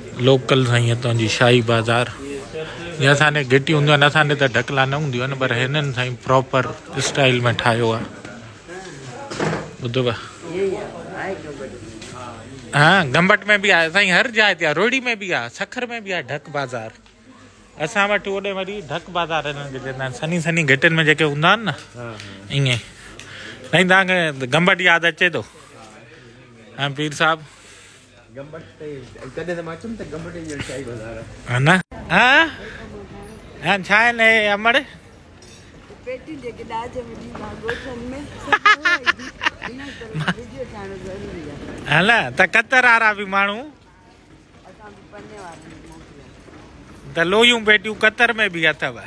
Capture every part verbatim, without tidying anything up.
Local साईं हितां जी शाही बाज़ार। जीअं असांजे गिटी हूंदियूं आहिनि असांजे त ढकला न हूंदियूं आहिनि पर हिननि साईं प्रॉपर स्टाइल में ठाहियो आहे। ॿुधो हाँ गंबट में भी आहे साईं, हर जाइ ते आहे, रोड़ी में भी आहे, सखर में भी आहे ढक बाज़ार। असां वटि ओॾे वरी ढक बाज़ार हिननि खे चवंदा आहिनि। सनी सनी घिटियुनि में जेके हूंदा आहिनि न ईअं। साईं तव्हांखे गंबट यादि अचे थो? हाँ पीर साहब है न? हाँ हाँ छा आहिनि हे अमड़? है न त कतर वारा बि माण्हू त लोयूं पेटियूं कतर में भी अथव।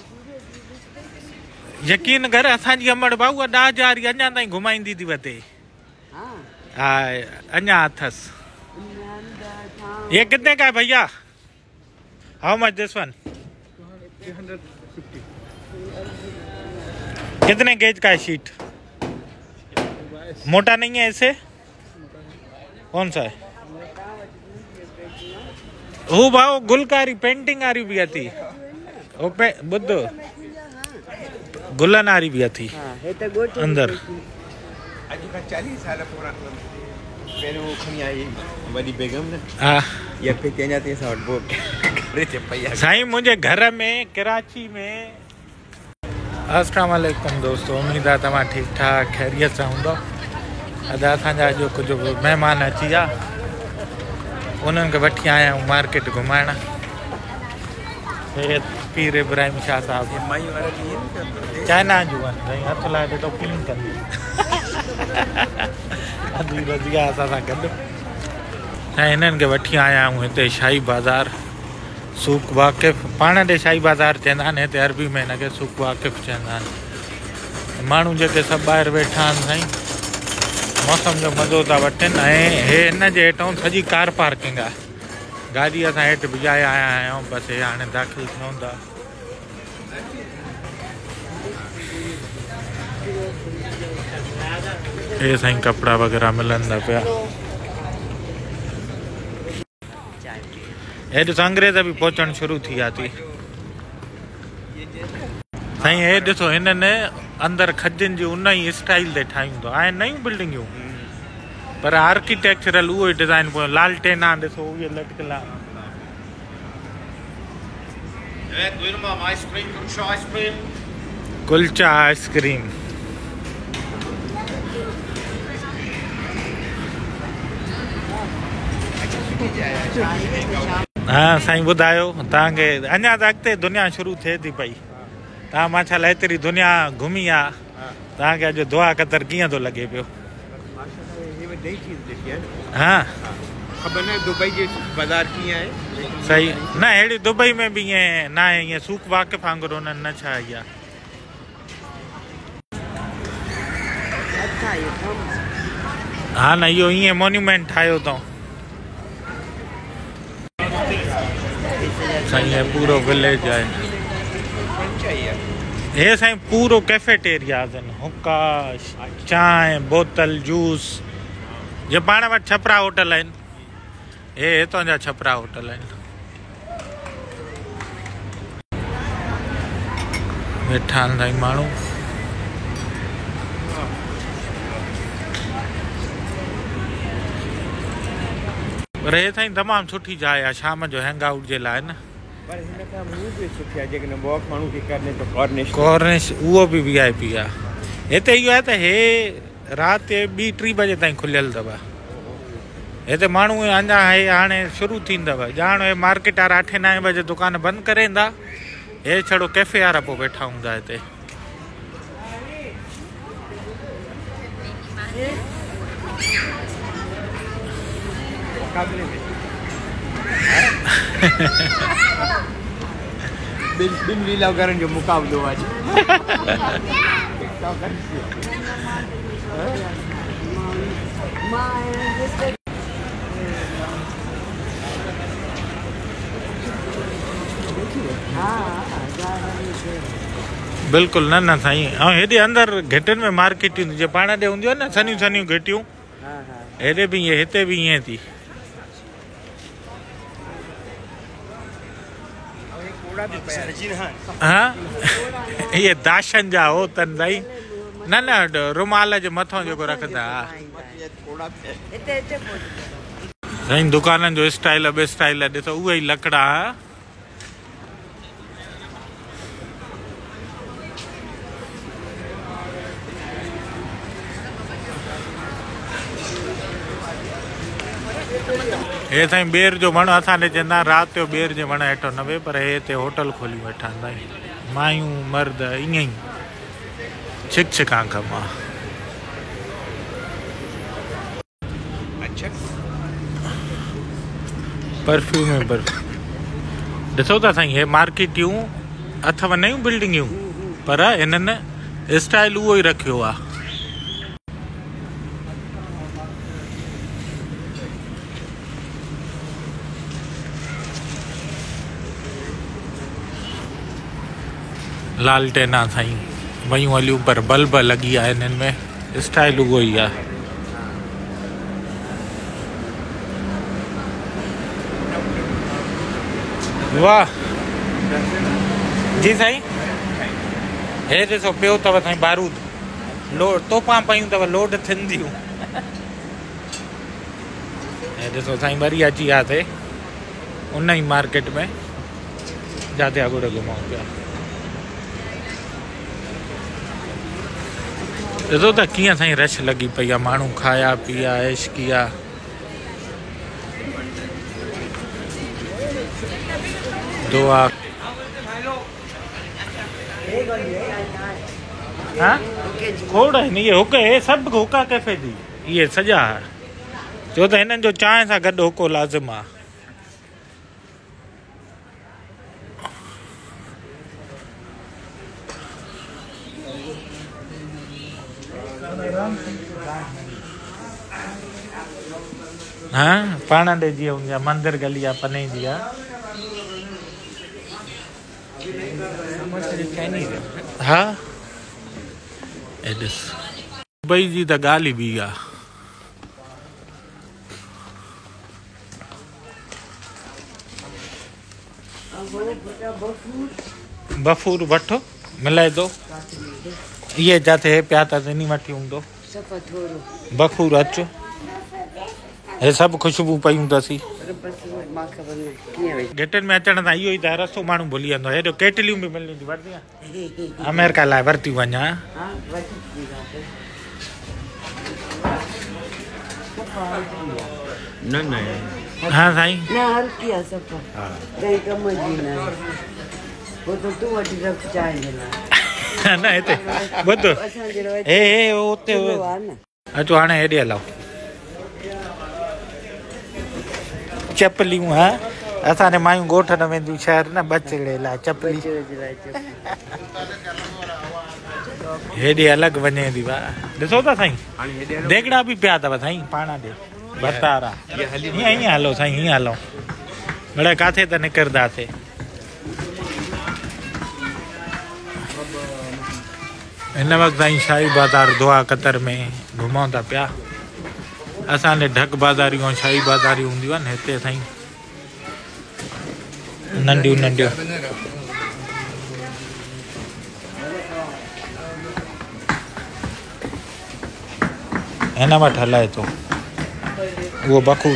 यकीन कर असांजी अमड़ भाऊ ॾह हज़ार अञा ताईं घुमाईंदी थी वते। हा अञा अथसि। ये कितने का है भैया? How much this one? कितने गेज का है शीट? मोटा नहीं है ऐसे? कौन सा है? वो भाव गुलकारी पेंटिंग आ रही भी आती। वो पे बुद्ध गुलन आ रही भी आती अंदर। चालीस साल पुराना मेरे वो खनी आई बड़ी बेगम ने। हाँ ये पे क्या जाती है साउथ बोर्ड करे थे पैया साईं मुझे घर में कराची में। अस्सलाम वालेकुम दोस्तों, उम्मीद है तमाम ठीक ठाक खैरियत से हूंदो। अॼु असांजा जो कुछ मेहमान अची विया उन्हनि खे वठी आया आहियूं मार्केट घुमाइण। हे पीर इब्राहिम शाह साहब माई वाला चाइना जूं आहिनि साईं, हथ लाइ ॾिठो क्लीन कंदी अधी रज़िया असां सां गॾु। साईं हिननि खे वठी आया आहियूं हिते शाही बाज़ार सूक वाक़िफ़। पाण ॾे शाही बाज़ार चवंदा आहिनि, हिते अरबी में हिनखे सूक वाक़िफ़ चवंदा आहिनि। माण्हू जेके सभु ॿाहिरि वेठा आहिनि साईं मौसम जो मज़ो था वठनि। ऐं हे हिन जे हेठां सॼी कार पार्किंग आहे। गाॾी असां हेठि बिजाए आया आहियूं, बसि हे हाणे दाख़िल थियूं था। हे साईं कपिड़ा वग़ैरह मिलनि था पिया। हे ॾिसो अंग्रेज़ बि पहुचणु शुरू थी विया थी साईं। हे ॾिसो हिननि अंदरि खजनि जी उन ई स्टाइल ते ठाहियूं था। आहिनि नयूं बिल्डिंगियूं पर आर्किटेक्चरल उहो ई डिज़ाइन पियो। लालटेना ॾिसो उहे लटकियल आहे। कुल्चा आइस्क्रीम हाँ साईं ॿुधायो तव्हांखे? अञा त अॻिते दुनिया शुरू थिए थी पई। तव्हां मां छा एतिरी दुनिया घुमी आहे, तव्हांखे अॼु दुआ क़तर कीअं थो लॻे पियो? हाँ ख़बर न दुबई जे बाज़ार कीअं आहे सही न? अहिड़ी दुबई में बि ईअं न आहे, ईअं सूक वाक़िफ़ वांगुरु उन्हनि न छा इहा। हा न इहो ईअं मोन्यूमेंट ठाहियो अथऊं साईं। पूरो विलेज आहे हे साईं, पूरो कैफेटेरियाज़ आहिनि। हुक्का चांहि बोतल जूस। जे पाण वटि छपरा होटल आहिनि, हे हितां जा छपरा होटल आहिनि। वेठा आहिनि साईं माण्हू। पर हे साईं तमामु सुठी जाइ आहे शाम जो हैंग आउट जे लाइ न। कॉर्निश उहो बि वी आई पी आहे। हिते इहो आहे त हे राति ॿी टी बजे ताईं खुलियल अथव। हिते माण्हू अञा हे हाणे शुरू थींदव। ॼाण हे मार्केट वारा अठे नवे बजे दुकान बंदि करे ईंदा। हे छड़ो कैफ़े वारा पोइ वेठा हूंदा हिते। बिन लीला करण जो मुकाबलो आज। बिल्कुल न न साईं। ऐं हेॾे अंदरि घिटियुनि में मार्केटियूं जे पाण ॾे हूंदियूं आहिनि न सनियूं सनियूं घिटियूं, हेॾे बि ईअं हिते बि ईअं थी। कपिड़ा बि पिया आहिनि। हाँ ये दाशन जा हो तन साईं न न रुमाल जे मथां जेको रखंदा थोड़ा साईं दुकाननि जो स्टाइल बे स्टाइल ॾिसो उहे ई लकड़ा हे साईं ॿेर जो वण असांजे चवंदा राति जो ॿेर जे वण हेठो न वेह पर हे हिते होटल खोली वेठा आहिनि साईं मायूं मर्द ईअं ई छिक छिकां कमु आहे। अच्छा परफ्यूम में परफ्यूम ॾिसो था साईं हे मार्केटियूं अथव नयूं बिल्डिंगियूं पर हिननि स्टाइल उहो ई रखियो आहे। लालटेना साईं वयूं हलियूं पर बल्ब लॻी आहे हिननि में स्टाइल उहो ई आहे। वाह जी साईं हे ॾिसो पियो अथव साईं बारूद लोड तोपां पयूं अथव लोड थींदियूं हे ॾिसो साईं वरी अची वियासीं उन ई मार्केट में जिते अॻोड़े घुमूं पिया। ॾिसो त कीअं साईं रश लॻी पई आहे माण्हू खाया पिया ऐश किया। दुआ हाँ खोड़ आहिनि इहे हुक हे सभु हुका कैफ़े जी इहे सॼा छो त हिननि जो चांहि सां गॾु हुको लाज़िम आहे। हाँ पाण ॾे जीअं हूंदी आहे मंदिर गली आहे पने जी आहे हाँ ए ॾिस मुंबई जी त ॻाल्हि ई ॿी आहे। बफ़ूर वठो मिलाए थो इहे जिते पिया था इन वठी हूंदो बफ़ूर अचो हे सभु ख़ुशबू पयूं अथसि गेटनि में अचण सां इहो ई त रस्तो माण्हू भुली वेंदो हेॾो केटलियूं बि मिलंदियूं थी वरिती अमेरिका लाइ वरिती वञा न न हाँ साईं न हल्की आहे सफ़ा कंहिं कम जी न पोइ त तूं वठी रख चांहि न हिते ॿुधो हे हे उते अचो हाणे हेॾे हलाओ चपलियूं हा असांजे मायूं ॻोठ न वेंदियूं शहर न बचड़े लाइ चपली हेॾे अलॻि वञे थी वाह ॾिसो था साईं देगड़ा बि पिया अथव साईं पाण ॾे बतारा हीअं हीअं हलो साईं हीअं हलो मिड़े किथे त निकिरंदासीं। हिन वक़्तु साईं शाही बाज़ार दुआ कतर में घुमूं था पिया असांजे ढक बाज़ारियूं शाही बाज़ारियूं हूंदियूं आहिनि हिते साईं नंढियूं नंढियूं हिन वटि हलाए थो उहो बख़ूर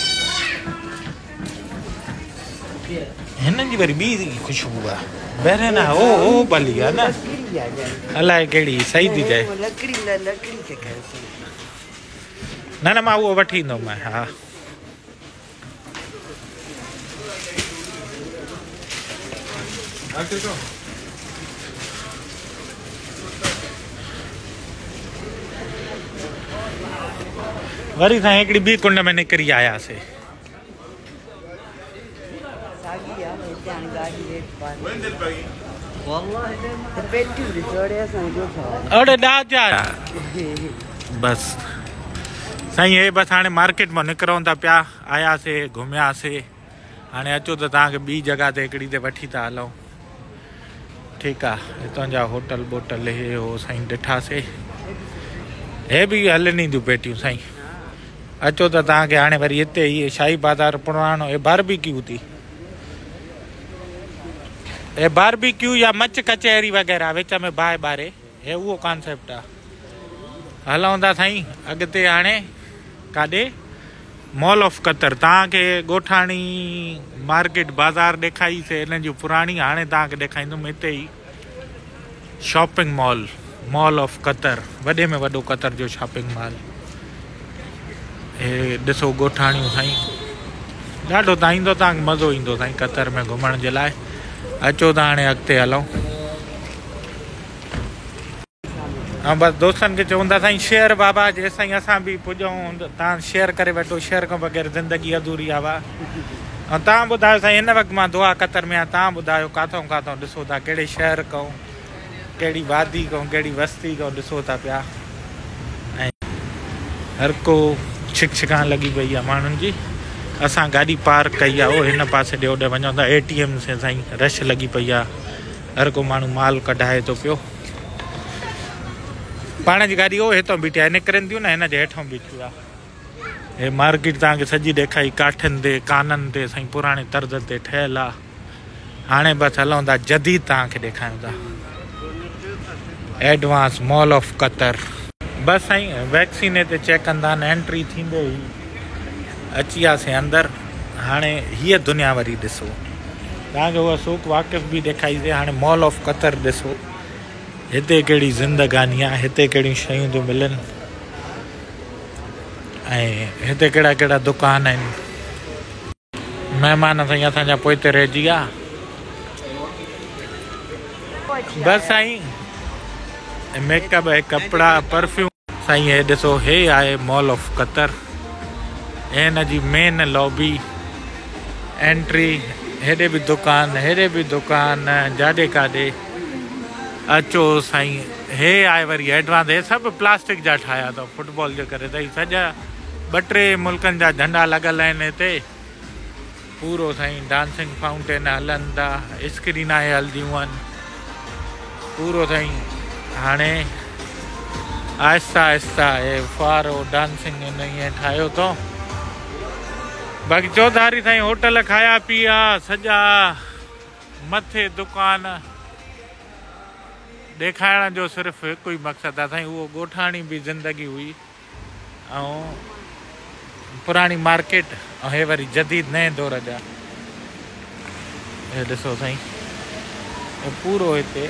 हिननि जी वरी ॿी ख़ुशबू आहे ॿाहिरि न ओ ओ भली आहे न अलाए कहिड़ी सही थी चए न न मां उहो वठी ईंदुमि हा वरी साईं हिकिड़ी ॿी कुंड में निकिरी आयासीं अड़े ॾाजा बस साईं हे बसि हाणे मार्केट मां निकिरूं था पिया आयासीं घुमियासीं हाणे अचो त तव्हांखे ॿी जॻह ते हिकिड़ी ते वठी था हलूं ठीकु आहे हितां जा होटल बोटल हे हो साईं ॾिठासीं हे बि हलनि थियूं पेटियूं साईं अचो त तव्हांखे हाणे वरी हिते इहे शाही बाज़ार पुराणो हे बारबेक्यू थी ए बारबेक्यू या मच कचहरी वग़ैरह विच में बाहि बारे हे उहो कॉन्सेप्ट आहे। हलूं था साईं अॻिते हाणे काॾे मॉल ऑफ कतर। तव्हांखे ॻोठाणी मार्केट बाज़ार ॾेखारीसीं हिन जी पुराणी। हाणे तव्हांखे ॾेखारींदुमि हिते ई shopping mall, mall of Qatar, वॾे में वॾो कतर जो शॉपिंग मॉल। हे ॾिसो ॻोठाणियूं साईं, ॾाढो तव्हां ईंदो तव्हांखे मज़ो ईंदो साईं कतर में घुमण जे लाइ। अचो त हाणे अॻिते हलूं। ऐं बसि दोस्तनि खे चवंदा साईं शेयर बाबा, जेसि ताईं असां बि पुॼूं तव्हां शेयर करे वठो। शेयर खां बग़ैर ज़िंदगी अधूरी आहे वाह। ऐं तव्हां ॿुधायो साईं, हिन वक़्तु मां दुआ कतर में आहियां, तव्हां ॿुधायो किथां किथां ॾिसो था, कहिड़े शहर खां, कहिड़ी वादी खां, कहिड़ी बस्ती खां ॾिसो था पिया। ऐं हर को छिक छिकान लॻी पई आहे माण्हुनि जी। असां गाॾी पार्क कई आहे, उहो हिन पासे ॾे होॾे वञूं था। ए टी एम से साईं रश लॻी पई आहे, हर को माण्हू माल कढाए थो पियो। पाण जी गाॾी उहो हितां बीठी आहे, निकिरनि थियूं न हिन जे हेठां बीठी आहे। हे मार्केट तव्हांखे सॼी ॾेखारी काठियुनि ते, काननि ते साईं, पुराणे तर्ज़ ते ठहियलु आहे। हाणे बसि हलूं था जदीद तव्हांखे ॾेखारियूं था एडवांस मॉल ऑफ कतर। बसि साईं वैक्सीन हिते चेक कंदा आहिनि, एंट्री थींदे ई अची वियासीं अंदरि। हाणे हीअ दुनिया वरी ॾिसो, तव्हांखे उहा सूक वाक़िफ़ बि ॾेखारीसीं। हाणे मॉल ऑफ कतर ॾिसो, हिते कहिड़ी ज़िंदगानी आहे, हिते कहिड़ियूं शयूं थियूं मिलनि, ऐं हिते कहिड़ा कहिड़ा दुकान आहिनि। महिमान साईं असांजा पोइ ते रहिजी विया। बसि साईं मेकअप ऐं कपिड़ा परफ्यूम साईं हे ॾिसो, हे आहे मॉल ऑफ कतर। हे हिन जी मेन लॉबी, एंट्री, हेॾे बि दुकान, हेॾे बि दुकान, जाॾे काॾे अचो साईं। हे आहे वरी एडवांस, हे सभु प्लास्टिक जा ठाहिया अथव फुटबॉल जे करे। त सॼा ॿ टे मुल्कनि जा झंडा लॻल आहिनि हिते। पूरो साईं डांसिंग फाउंटेन हलनि था, स्क्रीन आहे हलंदियूं आहिनि पूरो साईं। हाणे आहिस्ता आहिस्ता हे फुआरो डांसिंग हिन ईअं ठाहियो अथऊं। बाक़ी चौधारी साईं होटल खाया पीआ सॼा, मथे दुकान ॾेखारण जो सिर्फ़ु हिकु ई मक़सदु आहे साईं, उहो ॻोठाणी बि ज़िंदगी हुई ऐं पुराणी मार्केट, ऐं हे वरी जदीद नए दौर जा। हे ॾिसो साईं पूरो हिते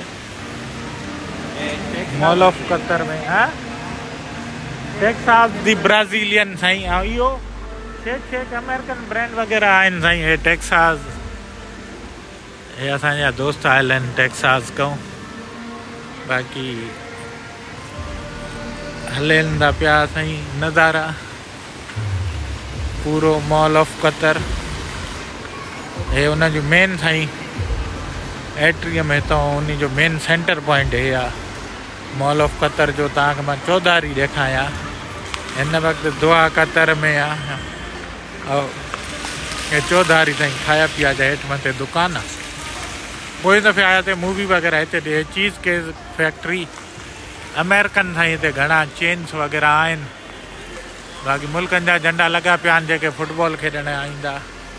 मॉल ऑफ कतर में हा टेक्सास दी ब्राज़ीलियन साईं। ऐं इहो छेक छेक अमेरिकन ब्रांड वग़ैरह आहिनि साईं। हे टेक्सास, हे असांजा दोस्त आयल आहिनि टेक्सास खां। बाक़ी हलनि था पिया साईं नज़ारा पूरो मॉल ऑफ कतर। हे उन जो मेन साईं एट्रियम हितां उन जो मेन सेंटर पॉइंट हे आहे मॉल ऑफ कतर जो। तव्हांखे मां चौधारी ॾेखारियां, हिन वक़्तु दुआ कतर में आहे। ऐं हे चौधारी साईं खाया पीआ जा हेठि मथे दुकान आहे। पोइ दफ़े आया हिते मूवी वग़ैरह हिते ॾे, चीज़ केक फैक्ट्री, अमेरिकन साईं हिते घणा चेन्स वग़ैरह आहिनि। बाक़ी मुल्कनि जा झंडा लॻा पिया आहिनि जेके फुटबॉल खेॾण ईंदा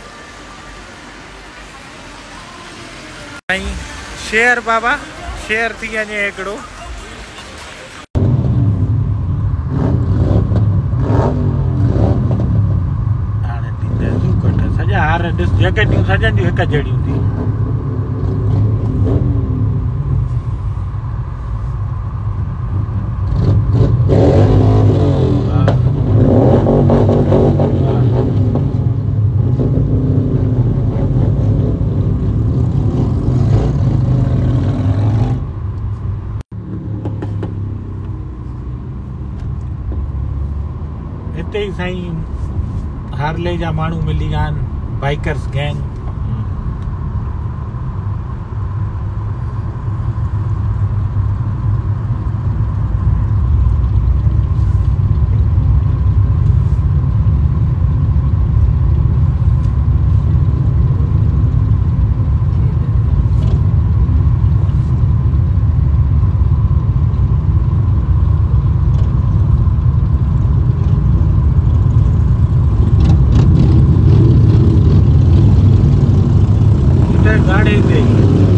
साईं। शेयर बाबा शेयर थी वञे हिकिड़ो। हाणे सॼा हार ॾिस, जैकेटियूं सॼनि जूं हिकु जहिड़ियूं थी। हिते ई साईं हार्ले जा माण्हू मिली विया आहिनि, बाइकर्स गैंग। गाड़ी दे